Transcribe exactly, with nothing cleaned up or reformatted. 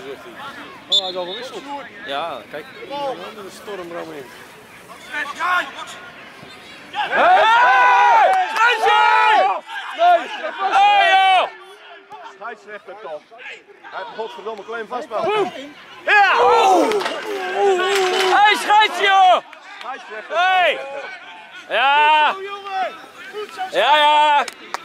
zegt hij. Oh, hij is al gewisseld. Ja, kijk. De storm eromheen. Hey! Hey! Scheidsrechter toch. Hij heeft godverdomme klein vastpakken. Ja! Hey, scheidsje joh! Scheidsrechter. Hey! Ja! Ja, ja!